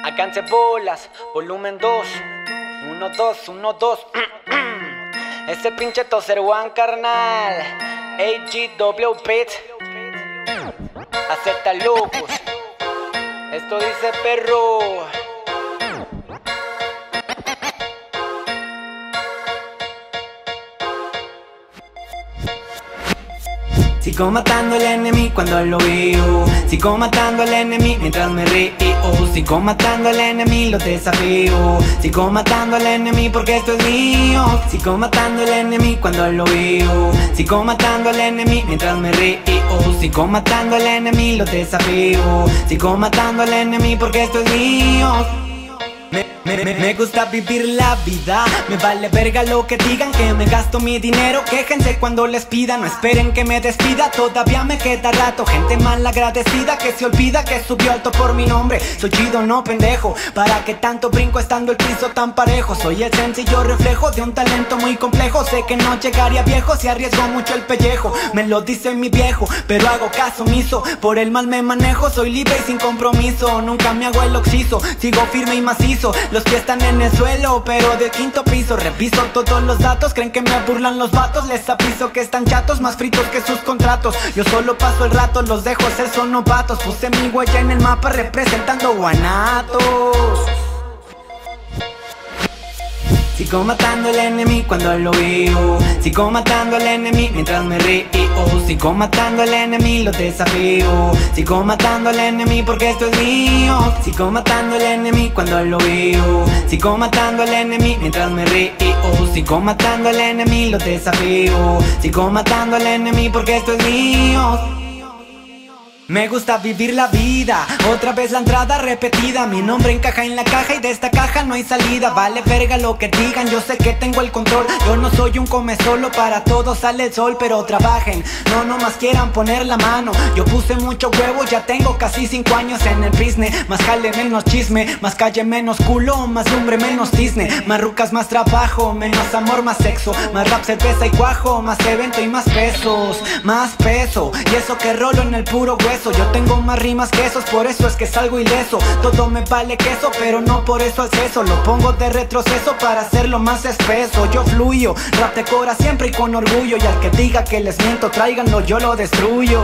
Alcance bolas, volumen 2. 1, 2, 1, 2. Ese pinche Tozer One, carnal. AGW Beats. Acepta locos. Esto dice perro. Sigo matando al enemigo cuando lo veo. Sigo matando al enemigo mientras me río. Sigo matando al enemigo, lo desafío. Sigo matando al enemigo porque esto es mío. Sigo matando al enemigo cuando lo veo. Sigo matando al enemigo mientras me río. Sigo matando al enemigo, lo desafío. Sigo matando al enemigo porque esto es mío. Me gusta vivir la vida. Me vale verga lo que digan, que me gasto mi dinero. Quéjense cuando les pida, no esperen que me despida. Todavía me queda rato, gente mal agradecida que se olvida que subió alto por mi nombre. Soy chido, no pendejo, para que tanto brinco estando el piso tan parejo. Soy el sencillo reflejo de un talento muy complejo. Sé que no llegaría viejo si arriesgo mucho el pellejo. Me lo dice mi viejo, pero hago caso omiso. Por el mal me manejo, soy libre y sin compromiso. Nunca me hago el oxiso, sigo firme y macizo. Los pies están en el suelo, pero del quinto piso. Reviso todos los datos, creen que me burlan los vatos. Les aviso que están chatos, más fritos que sus contratos. Yo solo paso el rato, los dejo ser, son novatos. Puse mi huella en el mapa representando Guanatos. Sigo matando al enemigo cuando lo veo. Sigo matando al enemigo mientras me río. Sigo matando al enemigo, lo desafío. Sigo matando al enemigo porque esto es mío. Sigo matando al enemigo cuando lo veo. Sigo matando al enemigo mientras me río. Sigo matando al enemigo, lo desafío. Sigo matando al enemigo porque esto es mío. Me gusta vivir la vida, otra vez la entrada repetida. Mi nombre encaja en la caja y de esta caja no hay salida. Vale verga lo que digan, yo sé que tengo el control. Yo no soy un come solo, para todos sale el sol. Pero trabajen, no más quieran poner la mano. Yo puse mucho huevo, ya tengo casi 5 años en el business. Más jale, menos chisme, más calle, menos culo. Más lumbre, menos cisne, más rucas, más trabajo. Menos amor, más sexo, más rap, cerveza y cuajo. Más evento y más pesos, más peso. Y eso que rolo en el puro hueso. Yo tengo más rimas que esos, por eso es que salgo ileso. Todo me vale queso, pero no por eso acceso. Lo pongo de retroceso para hacerlo más espeso. Yo fluyo, rap de cora siempre y con orgullo. Y al que diga que les miento, tráiganlo, yo lo destruyo.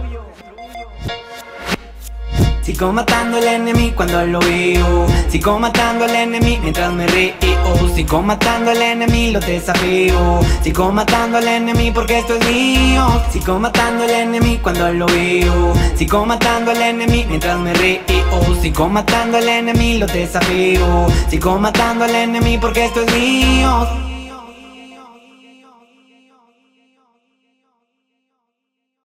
Sigo matando al enemigo cuando lo veo. Sigo matando al enemigo mientras me río. Sigo matando al enemigo, lo desafío. Sigo matando al enemigo porque esto es mío. Sigo matando al enemigo cuando lo veo. Sigo matando al enemigo mientras me río. Sigo matando al enemigo, lo desafío. Sigo matando al enemigo porque esto es mío.